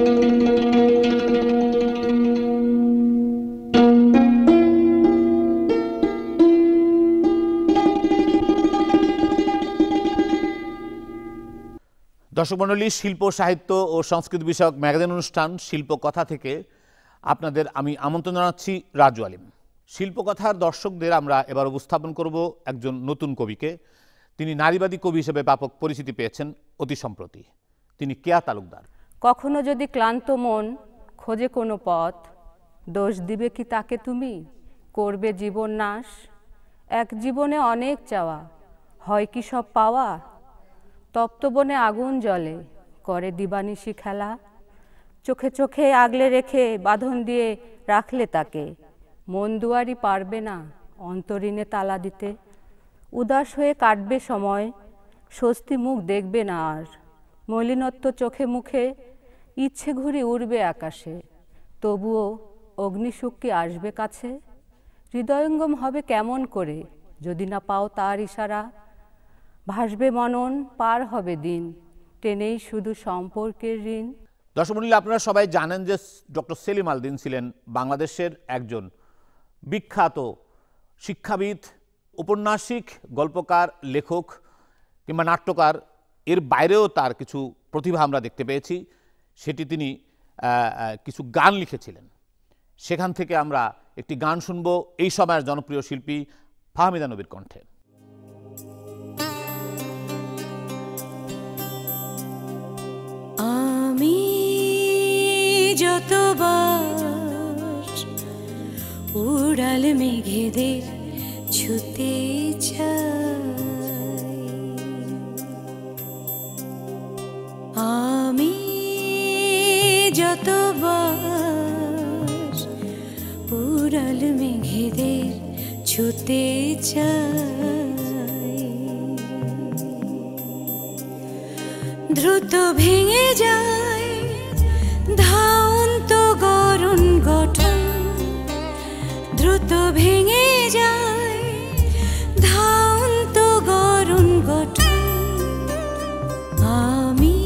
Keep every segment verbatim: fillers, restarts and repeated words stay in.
দর্শক মণ্ডলী, শিল্প সাহিত্য ও সংস্কৃতি বিষয়ক ম্যাগাজিন অনুষ্ঠান শিল্পকথা থেকে আপনাদের আমি আমন্ত্রণ জানাচ্ছি রাজু আলিম। শিল্পকথার দর্শকদের আমরা এবার উপস্থাপন করব একজন নতুন কবিকে। তিনি নারীবাদী কবি হিসেবে ব্যাপক পরিচিতি পেয়েছেন অতি সম্প্রতি। তিনি কেয়া তালুকদার। কখনো যদি ক্লান্ত মন খোঁজে কোনো পথ, দোষ দিবে কি তাকে তুমি, করবে জীবন নাশ? এক জীবনে অনেক চাওয়া, হয় কি সব পাওয়া? তপ্ত বনে আগুন জ্বলে, করে দিবানিশি খেলা। চোখে চোখে আগলে রেখে বাঁধন দিয়ে রাখলে তাকে, মন দুয়ারি পারবে না অন্তরীণে তালা দিতে। উদাস হয়ে কাটবে সময়, স্বস্তি মুখ দেখবে না আর। মলিনত্ব চোখে মুখে, ইচ্ছে ঘুরে উড়বে আকাশে। তবুও অগ্নিসুখ কি আসবে কাছে? হৃদয়ঙ্গম হবে কেমন করে যদি না পাও তার ইশারা? ভাসবে মনন, পার হবে দিন, টেনেই শুধু সম্পর্কের ঋণ। দর্শক মণ্ডলী, আপনারা সবাই জানেন যে ডক্টর সেলিম আল দীন ছিলেন বাংলাদেশের একজন বিখ্যাত শিক্ষাবিদ, ঔপন্যাসিক, গল্পকার, লেখক কিংবা নাট্যকার। এর বাইরেও তার কিছু প্রতিভা আমরা দেখতে পেয়েছি। সেটি তিনি কিছু গান লিখেছিলেন। সেখান থেকে আমরা একটি গান শুনব এই সময়ের জনপ্রিয় শিল্পী ফাহমিদা নবীর কণ্ঠে। আমি যতবার উড়াল মেঘেদের ছুতে চাই, আমি যতবার উড়াল মেঘেদের ছুতে চাই, দ্রুত ভেঙে যায় ধাউন্ত গরণ গঠন, দ্রুত ভেঙে যায় ধাউন্ত গরণ গঠন। আমি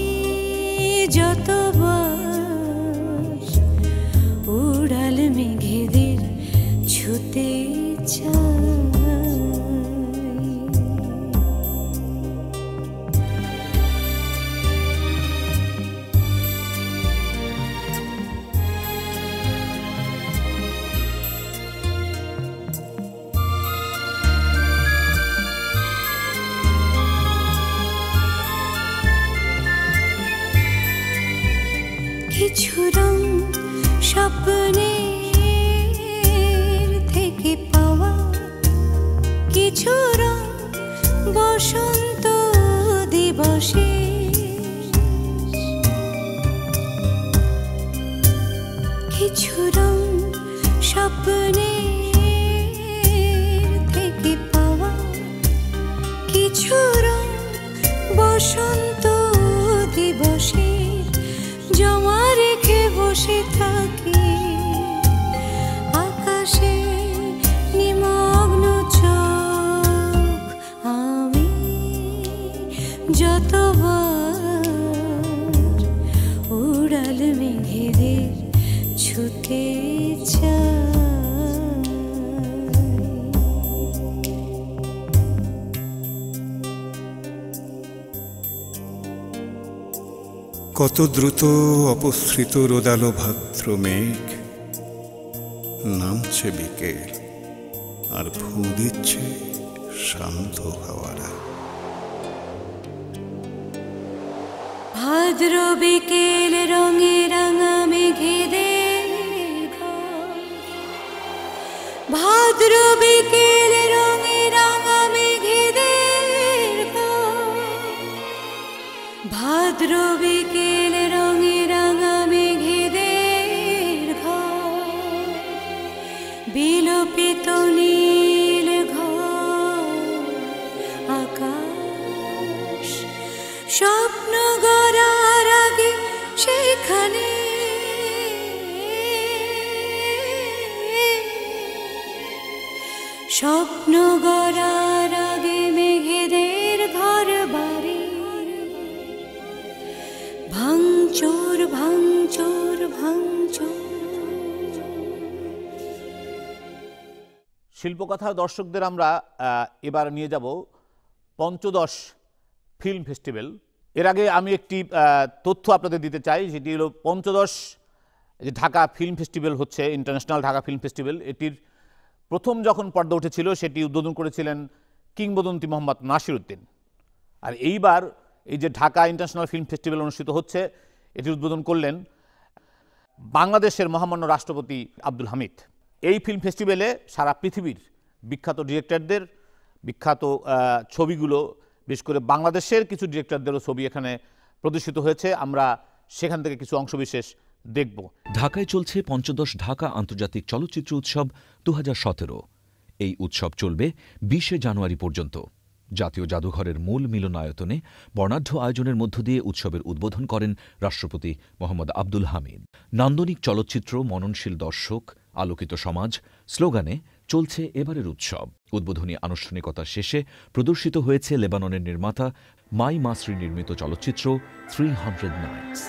যতবার উড়াল মেঘেদের ছুতে চাই। কিছু রং স্বপ্নের থেকে পাওয়া, কিছু রং বসন্ত দিবসে, কিছু রং স্বপ্নের থেকে পাওয়া, কিছু রং বসন্ত দিবসে জমা রেখে বসে থাকি আকাশে নিমগ্ন চোখ। আমি যতবার উড়াল মেঘেদের ছুতে চাই। কত দ্রুত অপসৃত রোদালো ভাদ্র মেঘ, নামছে বিকেল আর ফুঁ দিচ্ছে শান্ত হাওয়ারা। ভাদ্র বিকেল রঙে রাঙা মেঘেদের ঘর, ভাদ্র বিকেল রঙে রাঙা মেঘেদের ঘর, ভাদ্র বিকেল রঙে রাঙা মেঘেদের ঘর, বিলোপিত নীল ঘর আকাশ, স্বপ্ন গড়ার আগে সেখানে স্বপ্ন গড়ার আগে মেঘেদের ঘর বাড়ি ভাঙচুর ভাঙ শিল্পকথার দর্শকদের আমরা এবার নিয়ে যাব পঞ্চদশ ফিল্ম ফেস্টিভ্যাল। এর আগে আমি একটি তথ্য আপনাদের দিতে চাই, সেটি হলো পঞ্চদশ যে ঢাকা ফিল্ম ফেস্টিভ্যাল হচ্ছে, ইন্টারন্যাশনাল ঢাকা ফিল্ম ফেস্টিভ্যাল, এটির প্রথম যখন পর্দা উঠেছিল সেটি উদ্বোধন করেছিলেন কিংবদন্তি মোহাম্মদ নাসির উদ্দিন। আর এইবার এই যে ঢাকা ইন্টারন্যাশনাল ফিল্ম ফেস্টিভ্যাল অনুষ্ঠিত হচ্ছে, এটির উদ্বোধন করলেন বাংলাদেশের মহামান্য রাষ্ট্রপতি আব্দুল হামিদ। এই ফিল্ম ফেস্টিভ্যালে সারা পৃথিবীর বিখ্যাত ডিরেক্টরদের বিখ্যাত ছবিগুলো, বিশেষ করে বাংলাদেশের কিছু ডিরেক্টরদেরও ছবি এখানে প্রদর্শিত হয়েছে। আমরা সেখান থেকে কিছু অংশবিশেষ দেখব। ঢাকায় চলছে পঞ্চদশ ঢাকা আন্তর্জাতিক চলচ্চিত্র উৎসব দু হাজার সতেরো। এই উৎসব চলবে বিশে জানুয়ারি পর্যন্ত। জাতীয় জাদুঘরের মূল মিলনায়তনে বর্ণাঢ্য আয়োজনের মধ্য দিয়ে উৎসবের উদ্বোধন করেন রাষ্ট্রপতি মোহাম্মদ আব্দুল হামিদ। নান্দনিক চলচ্চিত্র, মননশীল দর্শক, আলোকিত সমাজ স্লোগানে চলছে এবারের উৎসব। উদ্বোধনী আনুষ্ঠানিকতা শেষে প্রদর্শিত হয়েছে লেবাননের নির্মাতা মাই মাসরি নির্মিত চলচ্চিত্র থ্রি হান্ড্রেড নাইটস।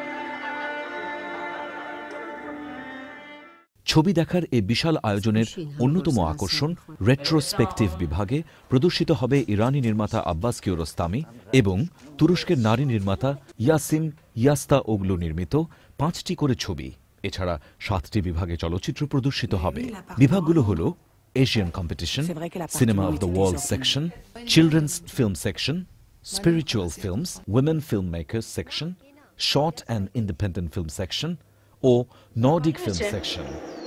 ছবি দেখার এই বিশাল আয়োজনের অন্যতম আকর্ষণ রেট্রোস্পেকটিভ বিভাগে প্রদর্শিত হবে ইরানি নির্মাতা আব্বাস কিয়ারোস্তামি এবং তুরস্কের নারী নির্মাতা ইয়াসিন ইয়াস্তা ওগলু নির্মিত পাঁচটি করে ছবি। এছাড়া সাতটি বিভাগে চলচ্চিত্র প্রদর্শিত হবে। বিভাগগুলো হল Asian competition, cinema of the world section, children's film section, spiritual films, women film makers section, short and independent film section ও নর্ডিক ফিল্ম সেকশন।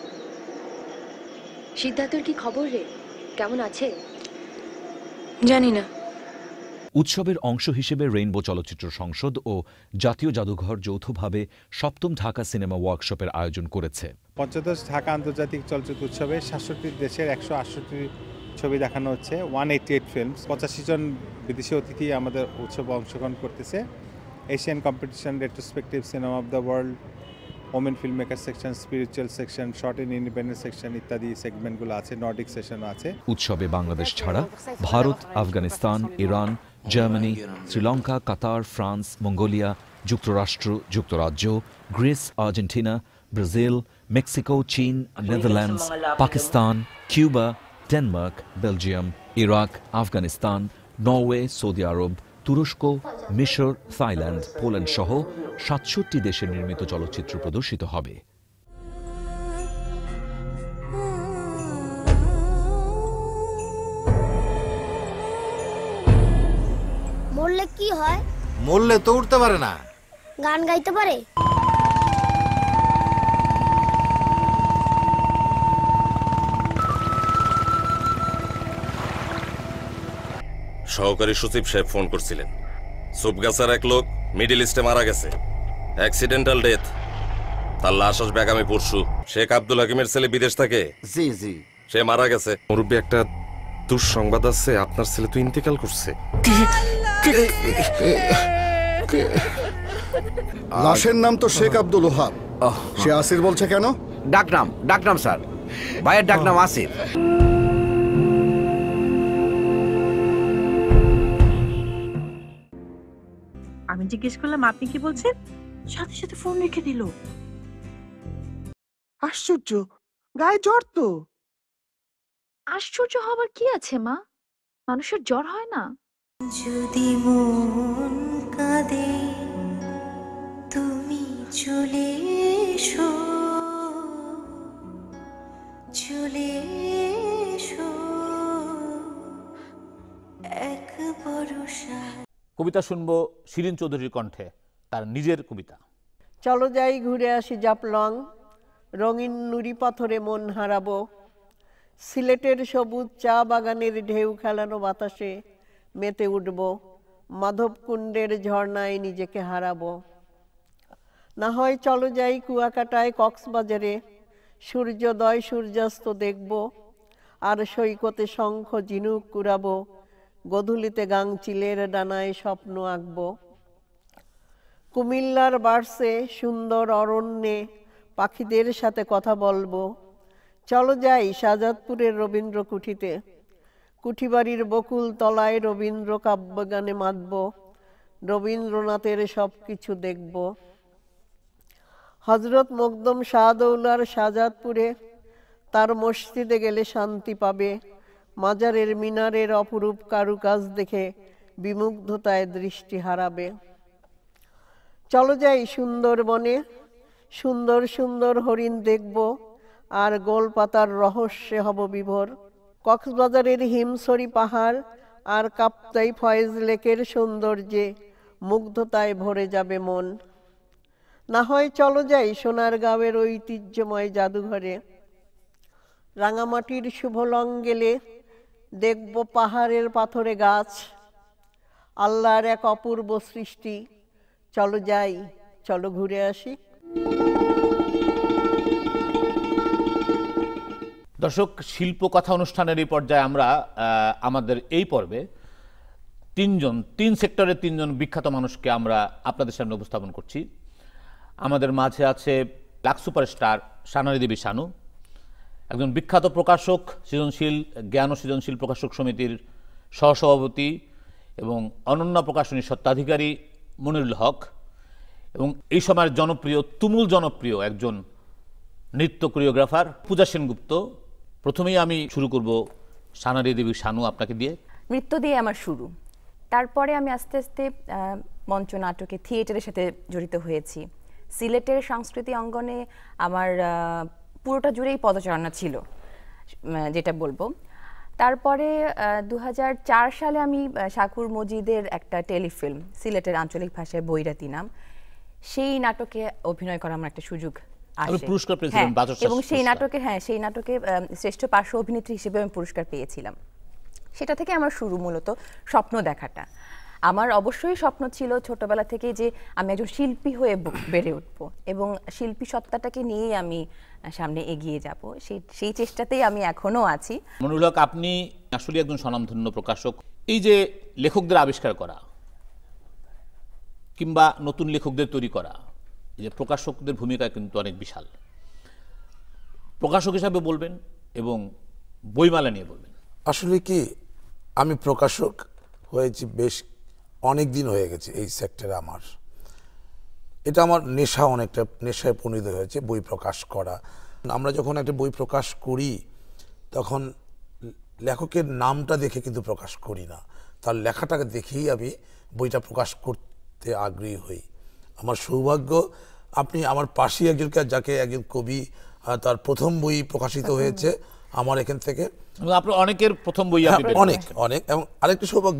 সিদ্ধার্থর কি খবর রে? কেমন আছে? জানি না। উৎসবের অংশ হিসেবে রেইনবো চলচ্চিত্র সংসদ ও জাতীয় জাদুঘর যৌথভাবে সপ্তম ঢাকা সিনেমা ওয়ার্কশপের আয়োজন করেছে। পঞ্চদশ ঢাকা আন্তর্জাতিক চলচ্চিত্র উৎসবে সাতষট্টি দেশের একশো আটষট্টি ছবি দেখানো হচ্ছে, ওয়ান এইটি এইট ফিল্মস। পঁচাশি জন বিদেশি অতিথি আমাদের উৎসবে অংশগ্রহণ করতেছে। Asian competition, retrospective, cinema of the world, women film maker section, spiritual section, short and independent section ইত্যাদি সেগমেন্টগুলো আছে। নর্ডিক সেকশনও আছে। উৎসবে বাংলাদেশ ছাড়া Bharat, Afghanistan, Iran, Germany, Sri Lanka, Qatar, France, Mongolia, যুক্তরাষ্ট্র, যুক্তরাজ্য, গ্রিস, আর্জেন্টিনা, ব্রাজিল, মেক্সিকো, চীন, Netherlands, Pakistan, Cuba, Denmark, Belgium, Iraq, Afghanistan, Norway, Saudi আরব, তুরস্ক, মিশর, থাইল্যান্ড, পোল্যান্ড সহ সাতষট্টি দেশের নির্মিত চলচ্চিত্র প্রদর্শিত হবে। মরলে কি হয়? মরলে তো উঠতে পারে না। গান গাইতে পারে? সহকারী সচিব সাহেব ফোন করছিলেন। সুপগাছার এক লোক মিডল ইস্টে মারা গেছে, অ্যাক্সিডেন্টাল ডেথ। তার লাশ আসবে আগামী পরশু। শেখ আব্দুল হাকিমের ছেলে বিদেশ থাকে। জি জি, সে মারা গেছে। মুরব্বী, একটা দুঃসংবাদ আছে, আপনার ছেলে তো ইন্তেকাল করছে। লাশের নাম তো শেখ আব্দুল ওহাব। সে আসির বলছে কেন? ডাকনাম ডাকনাম স্যার, ভাইয়ের ডাকনাম আসির। আমি জিজ্ঞেস করলাম আপনি কি বলছেন, সাথে সাথে ফোন রেখে দিল। আশ্চর্য, গায়ে জ্বর তো। আশ্চর্য হবার কি আছে মা? মানুষের জ্বর হয় না? যদি মন কাঁদে তুমি চলে এসো, চলে এসো এক বরষা। কবিতা শুনবো শিরিন চৌধুরীর কণ্ঠে, তার নিজের কবিতা। চলো যাই ঘুরে আসি জাফলং, রঙিন নুড়ি পাথরে মন হারাবো। সিলেটের সবুজ চা বাগানের ঢেউ খেলানো বাতাসে মেতে উঠব, মাধবকুণ্ডের ঝর্ণায় নিজেকে হারাবো। না হয় চলো যাই কুয়াকাটায় কক্সবাজারে, সূর্যোদয় সূর্যাস্ত দেখব, আর সৈকতে শঙ্খ ঝিনুক কুড়াবো, গধূলিতে গাংচিলের ডানায় স্বপ্ন আঁকব। কুমিল্লার বার্সে সুন্দর অরণ্যে পাখিদের সাথে কথা বলবো। চলো যাই শাহজাদপুরের রবীন্দ্র কুঠিতে, কুঠিবাড়ির বকুল তলায় রবীন্দ্র কাব্যগানে মাতব, রবীন্দ্রনাথের সব কিছু দেখব। হজরত মকদম শাহদৌলার শাহজাদপুরে তার মসজিদে গেলে শান্তি পাবে, মাজারের মিনারের অপরূপ কারুকাজ দেখে বিমুগ্ধতায় দৃষ্টি হারাবে। চলো যাই সুন্দরবনে, সুন্দর সুন্দর হরিণ দেখব, আর গোলপাতার রহস্যে হব বিভোর। কক্সবাজারের হিমছড়ি পাহাড় আর কাপ্তাই ফয়েজ লেকের সৌন্দর্যে মুগ্ধতায় ভরে যাবে মন। না হয় চলো যাই সোনারগাঁওয়ের ঐতিহ্যময় জাদুঘরে, রাঙামাটির শুভ লং গেলে দেখব পাহাড়ের পাথরে গাছ, আল্লাহর এক অপূর্ব সৃষ্টি। চলো যাই, চলো ঘুরে আসি। দর্শক, শিল্পকথা অনুষ্ঠানের এই পর্যায়ে আমরা আমাদের এই পর্বে তিনজন তিন সেক্টরের তিনজন বিখ্যাত মানুষকে আমরা আপনাদের সামনে উপস্থাপন করছি। আমাদের মাঝে আছে ব্ল্যাক সুপারস্টার শানারি দেবী শানু, একজন বিখ্যাত প্রকাশক, সৃজনশীল জ্ঞান ও সৃজনশীল প্রকাশক সমিতির সহসভাপতি এবং অনন্য প্রকাশনীর স্বত্বাধিকারী মনিরুল হক, এবং এই সময়ের জনপ্রিয়, তুমুল জনপ্রিয় একজন নৃত্য কোরিওগ্রাফার পূজা সেনগুপ্ত। প্রথমেই আমি শুরু করব শানারি দেবী শানু, আপনাকে দিয়ে। নৃত্য দিয়ে আমার শুরু, তারপরে আমি আস্তে আস্তে মঞ্চ, নাটকে, থিয়েটারের সাথে জড়িত হয়েছি। সিলেটের সংস্কৃতি অঙ্গনে আমার পুরোটা জুড়েই পদচারণা ছিল, যেটা বলবো। তারপরে দু হাজার চার সালে আমি শাকুর মজিদের একটা টেলিফিল্ম, সিলেটের আঞ্চলিক ভাষায় বৈরাতি নাম, সেই নাটকে অভিনয় করার আমার একটা সুযোগ আসে, এবং সেই নাটকে হ্যাঁ সেই নাটকে শ্রেষ্ঠ পার্শ্ব অভিনেত্রী হিসেবে আমি পুরস্কার পেয়েছিলাম। সেটা থেকে আমার শুরু মূলত স্বপ্ন দেখাটা। আমার অবশ্যই স্বপ্ন ছিল ছোটবেলা থেকে যে আমি একজন শিল্পী হয়ে বেড়ে উঠব এবং শিল্পী সত্তাটাকে নিয়েই আমি সামনে এগিয়ে যাব। সেই সেই চেষ্টাতেই আমি এখনো আছি। মনিরুল হক, আপনি আসলে একজন স্বনামধন্য প্রকাশক। এই যে লেখকদের আবিষ্কার করা কিংবা নতুন লেখকদের তৈরি করা, এই যে প্রকাশকদের ভূমিকা কিন্তু অনেক বিশাল। প্রকাশক হিসাবে বলবেন এবং বইমেলা নিয়ে বলবেন। আসলে কি, আমি প্রকাশক হয়েছি বেশ অনেক দিন হয়ে গেছে এই সেক্টরে। আমার এটা আমার নেশা, অনেকটা নেশায় পরিণত হয়েছে বই প্রকাশ করা। আমরা যখন একটা বই প্রকাশ করি তখন লেখকের নামটা দেখে কিন্তু প্রকাশ করি না, তার লেখাটাকে দেখেই আমি বইটা প্রকাশ করতে আগ্রহী হই। আমার সৌভাগ্য, আপনি আমার পাশেই একজনকে, যাকে একজন কবি, তার প্রথম বই প্রকাশিত হয়েছে আমার এখান থেকে। আপনার অনেকের প্রথম বই, অনেক অনেক এবং আরেকটা সৌভাগ্য,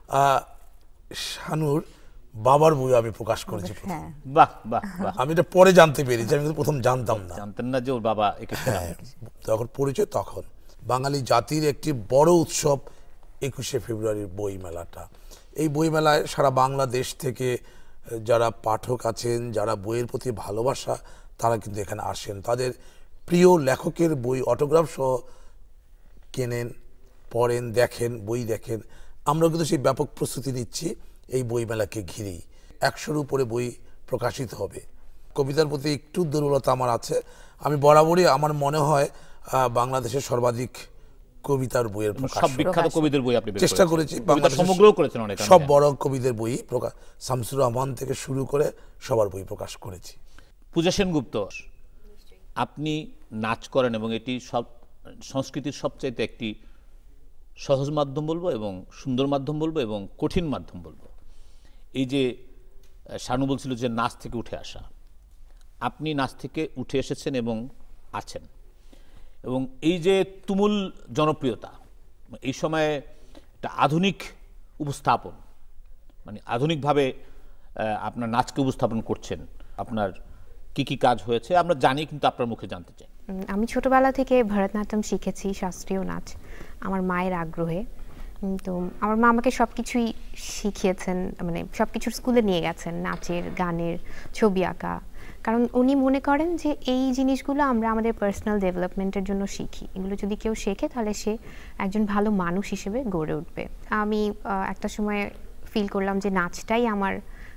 শানুর বাবার বই আমি প্রকাশ করেছি। বাহ বাহ বাহ। আমি এটা পরে জানতে পেরেছি, আমি প্রথম জানতাম না, জানতেন না যে ওর বাবা। হ্যাঁ, তখন পরিচয়। তখন বাঙালি জাতির একটি বড় উৎসব একুশে ফেব্রুয়ারির বই মেলাটা। এই বই মেলায় সারা বাংলাদেশ থেকে যারা পাঠক আছেন, যারা বইয়ের প্রতি ভালোবাসা, তারা কিন্তু এখানে আসেন, তাদের প্রিয় লেখকের বই অটোগ্রাফ সহ কেনেন, পড়েন, দেখেন, বই দেখেন। আমরা কিন্তু সেই ব্যাপক প্রস্তুতি নিচ্ছি এই বইমেলাকে ঘিরেই। একশোর উপরে বই প্রকাশিত হবে। কবিতার প্রতি একটু দুর্বলতা আমার আছে। আমি বরাবরই, আমার মনে হয় বাংলাদেশের সর্বাধিক কবিতার বইয়ের সব বিখ্যাত কবিদের বই আপনি চেষ্টা করেছি, সমগ্রও করেছেন অনেক, সব বড় কবিদের বই প্রকাশ, শামসুর রহমান থেকে শুরু করে সবার বই প্রকাশ করেছি। পূজা সেনগুপ্ত, আপনি নাচ করেন এবং এটি সব সংস্কৃতির সবচাইতে একটি সহজ মাধ্যম বলবো এবং সুন্দর মাধ্যম বলবো এবং কঠিন মাধ্যম বলবো। এই যে শানু বলছিল যে নাচ থেকে উঠে আসা, আপনি নাচ থেকে উঠে এসেছেন এবং আছেন, এবং এই যে তুমুল জনপ্রিয়তা, এই সময়ে একটা আধুনিক উপস্থাপন, মানে আধুনিকভাবে আপনার নাচকে উপস্থাপন করছেন, আপনার কি কি কাজ হয়েছে আমরা জানি, কিন্তু আপনার মুখে জানতে চাই। আমি ছোটবেলা থেকে ভরতনাট্যম শিখেছি, শাস্ত্রীয় নাচ, আমার মায়ের আগ্রহে। তো আমার মা আমাকে সব কিছুই শিখিয়েছেন, মানে সব কিছুর স্কুলে নিয়ে গেছেন, নাচের, গানের, ছবি আঁকা। কারণ উনি মনে করেন যে এই জিনিসগুলো আমরা আমাদের পার্সোনাল ডেভেলপমেন্টের জন্য শিখি, এগুলো যদি কেউ শেখে তাহলে সে একজন ভালো মানুষ হিসেবে গড়ে উঠবে। আমি একটা সময় ফিল করলাম যে নাচটাই আমার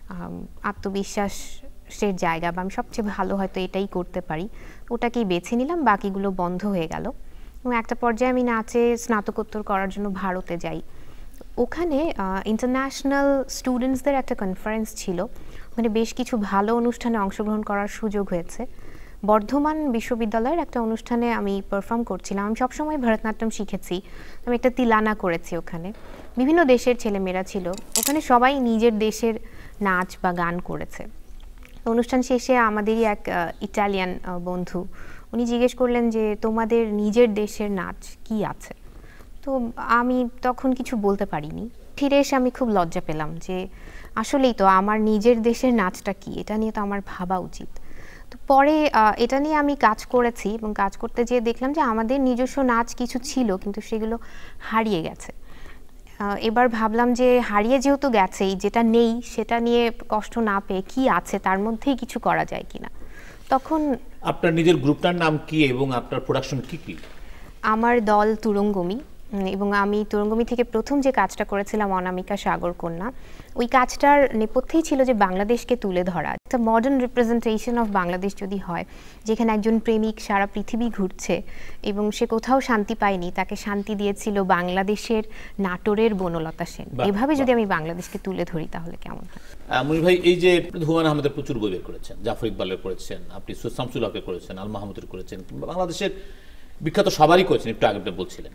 আত্মবিশ্বাসের জায়গা, বা আমি সবচেয়ে ভালো হয়তো এটাই করতে পারি, ওটাকেই বেছে নিলাম, বাকিগুলো বন্ধ হয়ে গেল। এবং একটা পর্যায়ে আমি নাচে স্নাতকোত্তর করার জন্য ভারতে যাই। ওখানে ইন্টারন্যাশনাল স্টুডেন্টসদের একটা কনফারেন্স ছিল, ওখানে বেশ কিছু ভালো অনুষ্ঠানে অংশগ্রহণ করার সুযোগ হয়েছে। বর্ধমান বিশ্ববিদ্যালয়ের একটা অনুষ্ঠানে আমি পারফর্ম করছিলাম। আমি সবসময় ভরতনাট্যম শিখেছি, আমি একটা তিলানা করেছি ওখানে, বিভিন্ন দেশের ছেলেমেয়েরা ছিল ওখানে, সবাই নিজের দেশের নাচ বা গান করেছে। অনুষ্ঠান শেষে আমাদেরই এক ইটালিয়ান বন্ধু উনি জিজ্ঞেস করলেন যে তোমাদের নিজের দেশের নাচ কি আছে। তো আমি তখন কিছু বলতে পারিনি। ফিরে এসে আমি খুব লজ্জা পেলাম যে আসলেই তো আমার নিজের দেশের নাচটা কি, এটা নিয়ে তো আমার ভাবা উচিত। তো পরে এটা নিয়ে আমি কাজ করেছি এবং কাজ করতে যেয়ে দেখলাম যে আমাদের নিজস্ব নাচ কিছু ছিল কিন্তু সেগুলো হারিয়ে গেছে। এবার ভাবলাম যে হারিয়ে যেহেতু গেছেই, যেটা নেই সেটা নিয়ে কষ্ট না পেয়ে কি আছে তার মধ্যেই কিছু করা যায় কিনা। তখন আপনার নিজের গ্রুপটার নাম কি এবং আপনার প্রোডাকশন কি কি? আমার দল তুরঙ্গমি, এবং আমি তুরঙ্গমি থেকে প্রথম যে কাজটা করেছিলাম অনামিকা সাগর কন্যা, ওই কাজটার নেপথ্যেই ছিল যে বাংলাদেশকে তুলে ধরা, একটা মডার্ন রিপ্রেজেন্টেশন অফ বাংলাদেশ যদি হয়, যেখানে একজন প্রেমিক সারা পৃথিবী ঘুরছে এবং সে কোথাও শান্তি পায়নি, তাকে শান্তি দিয়েছিল বাংলাদেশের নাটোরের বনলতা সেন। এভাবে যদি আমি বাংলাদেশকে তুলে ধরি তাহলে কেমন হয়? মনির ভাই, এই যে হুমায়ুন আহমেদের প্রচুর বই বের করেছেন, জাফর ইকবালের করেছেন, আপনি সৈয়দ শামসুল হকের করেছেন, আল মাহমুদের করেছেন, কিংবা বাংলাদেশের বিখ্যাত সবারই করেছেন, একটু আগে বলছিলেন,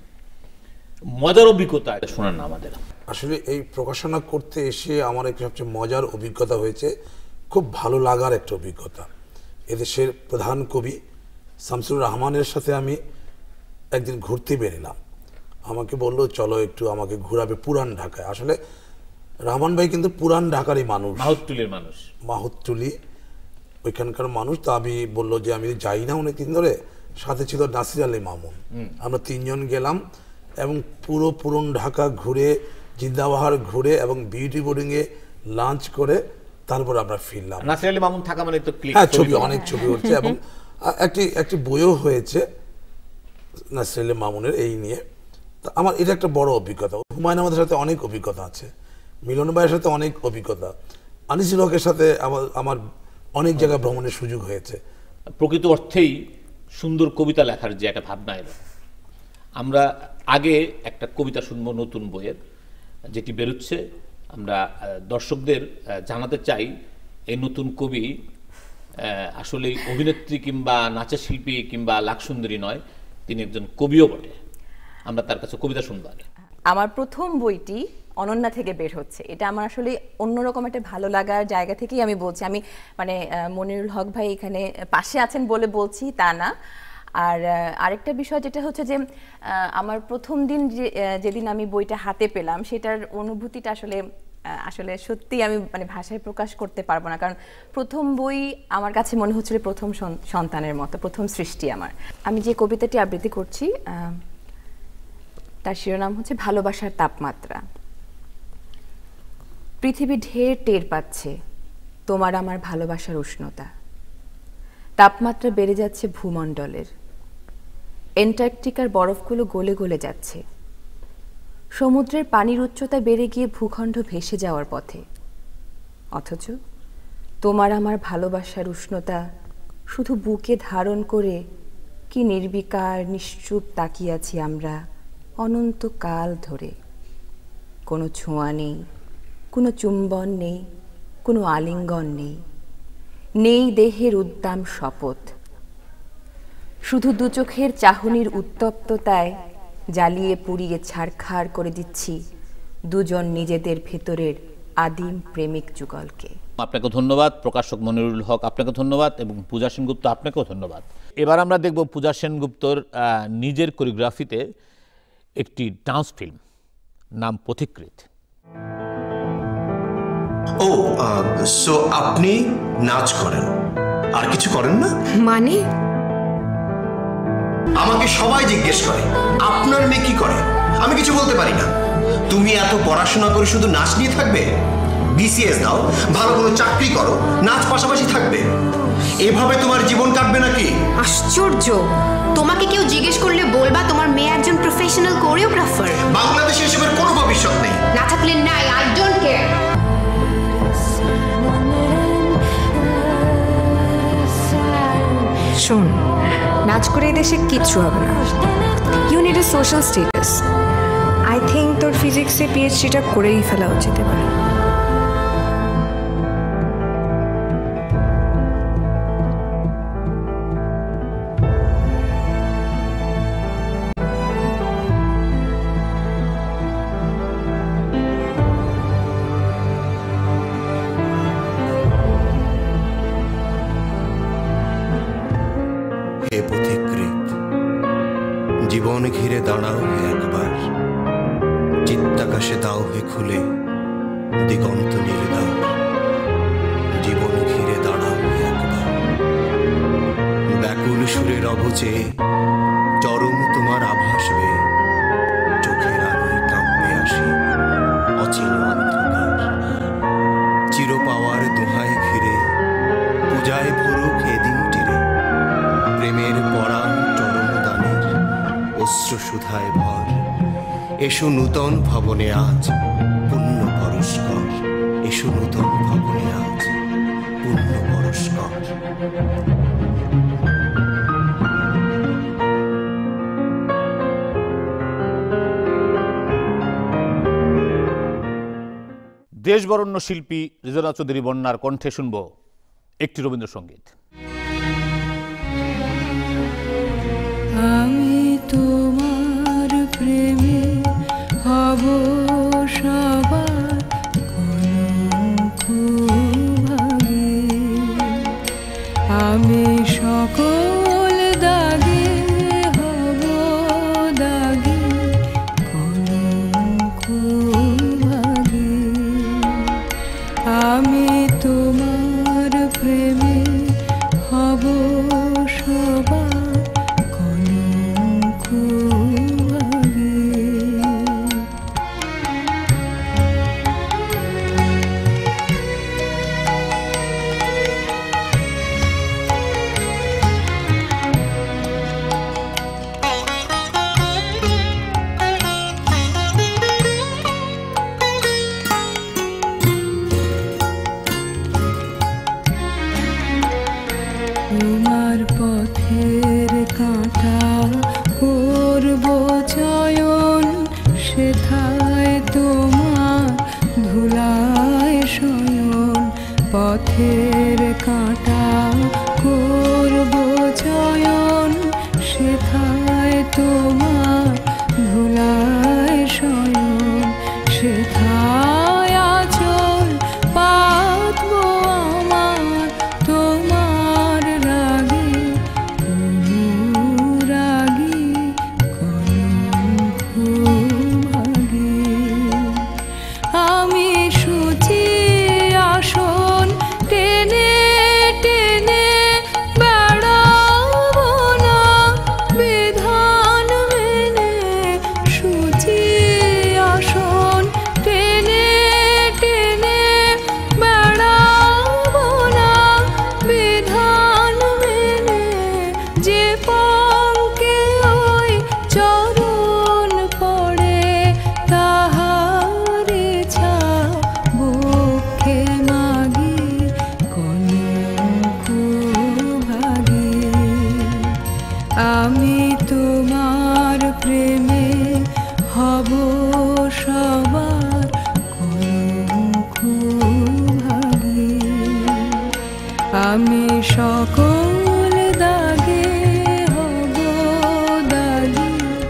মজার অভিজ্ঞতা এটা শোনান না আমাদের। আসলে এই প্রকাশনা করতে এসে আমার একটা সবচেয়ে মজার অভিজ্ঞতা হয়েছে, খুব ভালো লাগার একটা অভিজ্ঞতা। এদেশের প্রধান কবি শামসুর রহমানের সাথে আমি একদিন ঘুরতে বেরোলাম, আমাকে বললো চলো একটু আমাকে ঘোরাবে পুরান ঢাকায়। আসলে রহমান ভাই কিন্তু পুরান ঢাকারই মানুষ, মাহুতটুলির মানুষ, মাহুতটুলি ওইখানকার মানুষ। তো আমি বললো যে আমি যাই না অনেকদিন ধরে, সাথে ছিল নাসির আলী মামুন, আমরা তিনজন গেলাম এবং পুরো পুরন ঢাকা ঘুরে, জিন্দাবাহার ঘুরে এবং বিউটি বোর্ডিংয়ে লাঞ্চ করে তারপর আমরা ফিরলাম। নাসির আলী মামুন থাকা মানে তো ক্লিক, হ্যাঁ ছবি, অনেক ছবি উঠছে এবং একটি একটি বইও হয়েছে নাসির আলী মামুনের এই নিয়ে। তো আমার এটা একটা বড় অভিজ্ঞতা। হুমায়ুন আহমেদের সাথে অনেক অভিজ্ঞতা আছে, মিলন ভাইয়ের সাথে অনেক অভিজ্ঞতা, আনিসুল হকের সাথে আমার আমার অনেক জায়গায় ভ্রমণের সুযোগ হয়েছে। প্রকৃত অর্থেই সুন্দর কবিতা লেখার যে একটা ভাবনা এলো, আমরা আগে একটা কবিতা শুনবো নতুন বইয়ের যেটি বেরোচ্ছে, আমরা দর্শকদের জানাতে চাই এই নতুন কবি আসলে অভিনেত্রী কিংবা নাচের শিল্পী কিংবা লাকসুন্দরী নয়, তিনি একজন কবিও বটে। আমরা তার কাছে কবিতা শুনবো আগে। আমার প্রথম বইটি অনন্যা থেকে বের হচ্ছে, এটা আমার আসলে অন্যরকম একটা ভালো লাগার জায়গা থেকেই আমি বলছি। আমি মানে মনিরুল হক ভাই এখানে পাশে আছেন বলে বলছি তা না। আর আরেকটা বিষয় যেটা হচ্ছে যে আমার প্রথম দিন যেদিন আমি বইটা হাতে পেলাম, সেটার অনুভূতিটা আসলে আসলে সত্যি আমি মানে ভাষায় প্রকাশ করতে পারবো না, কারণ প্রথম বই আমার কাছে মনে হচ্ছিল প্রথম সন্তানের মতো, প্রথম সৃষ্টি আমার। আমি যে কবিতাটি আবৃত্তি করছি তার শিরোনাম হচ্ছে ভালোবাসার তাপমাত্রা। পৃথিবী ঢের টের পাচ্ছে তোমার আমার ভালোবাসার উষ্ণতা, তাপমাত্রা বেড়ে যাচ্ছে ভূমণ্ডলের, অ্যান্টার্কটিকার বরফগুলো গলে গলে যাচ্ছে, সমুদ্রের পানির উচ্চতা বেড়ে গিয়ে ভূখণ্ড ভেসে যাওয়ার পথে। অথচ তোমার আমার ভালোবাসার উষ্ণতা শুধু বুকে ধারণ করে কি নির্বিকার নিশ্চুপ তাকিয়ে আছি আমরা অনন্তকাল ধরে। কোনো ছোঁয়া নেই, কোনো চুম্বন নেই, কোনো আলিঙ্গন নেই, নেই দেহের উদ্দাম শপথ, শুধু দু চোখের চাহনির উত্তপ্ততায় জ্বালিয়ে পুড়িয়ে ছাড়খাড় করে দিচ্ছি দুজন নিজেদের ভেতরের আদিম প্রেমিক যুগলকে। আপনাকে ধন্যবাদ প্রকাশক মনিরুল হক, আপনাকে ধন্যবাদ, এবং পূজা সেনগুপ্ত আপনাকেও ধন্যবাদ। এবার আমরা দেখব পূজা সেনগুপ্তর নিজের কোরিওগ্রাফিতে একটি ডান্স ফিল্ম, নাম পথিকৃৎ। ও সো আপনি নাচ করেন, আর কিছু করেন না? মানে আমাকে সবাই জিজ্ঞেস করে আপনার মেয়ে কি করে, আমি কিছু বলতে পারি না। তুমি এত পড়াশোনা করে শুধু নাচ নিয়ে থাকবে? বিসিএস দাও, ভালো কোনো চাকরি করো, নাচ পাশাপাশি থাকবে, এভাবে তোমার জীবন কাটবে নাকি? আশ্চর্য, তোমাকে কেউ জিজ্ঞেস করলে বলবা তোমার মেয়ে একজন প্রফেশনাল কোরিওগ্রাফার। বাংলাদেশে এসবের কোনো ভবিষ্যৎ নেই। না থাকলে নাই, আই ডোন্ট কেয়ার। শোন, নাচ করে এই দেশে কিচ্ছু হবে না। You need a social status. I think তোর ফিজিক্সে পিএইচডিটা করেই ফেলা উচিত এবার। জীবন ঘিরে দাঁড়াও হে একবার, চিত্তাকাশে দাও হে খুলে দিগন্ত নীল দ্বার। জীবন ঘিরে দাঁড়াও হে একবার, ব্যাকুল সুরের অবচে চরম তোমার আভাস বেয়ে চোখের আলোয় কাঁপবে আসি অচিন অন্ধকার। চির পাওয়ার দোহায় ঘিরে পূজায় ভরুক এদিন টিরে, প্রেমের পরাণ চরম দানের অশ্র সুধায় ভর। এসো নূতন ভবনে আজ পুণ্য পরস্কর, এসো নূতন ভবনে আজ পুণ্য পরস্কর। দেশবরণ্য শিল্পী রিজওয়ানা চৌধুরী বন্যার কণ্ঠে শুনব একটি রবীন্দ্রসঙ্গীত। আমি তোমার প্রেমে হব সবার কলঙ্ক ভাগে, আমি সকল দাগে হব দাগে কলঙ্ক ভাগে। আমি তোমার প্রেমে হব সবার কলঙ্ক ভাগে। তোমার পথের কাঁটা করব চয়ন, সেথায় তোমার ধুলায় শয়ন। পথের কাঁটা করব চয়ন, সেথায় তোমার ধুলায় শয়ন। সেথায় আচল পাতব আমার তোমার রাগে অনুরাগী কলঙ্ক ভাগে। আমি সূচি আসন টেনে টেনে বেড়াবো না বিধান মেনে। সূচি আসন টেনে টেনে বেড়াবো না বিধান মেনে। যে পঙ্কে ওই চরণ পড়ে তাহার ইচ্ছা বক্ষে মাগি কলঙ্ক ভাগে। আমি তোমার প্রেমে হব সবার কলঙ্ক ভাগে। আমি সকল দাগে হব দাগে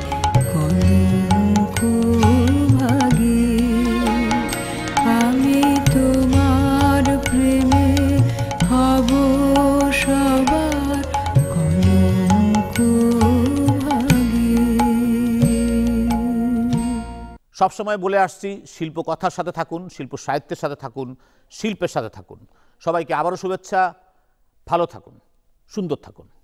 কলঙ্ক ভাগে। আমি তোমার প্রেমে হব সবার কলঙ্ক ভাগে। সবসময় বলে আসছি, শিল্পকথার সাথে থাকুন, শিল্প সাহিত্যের সাথে থাকুন, শিল্পের সাথে থাকুন। সবাইকে আবারও শুভেচ্ছা। ভালো থাকুন, সুন্দর থাকুন।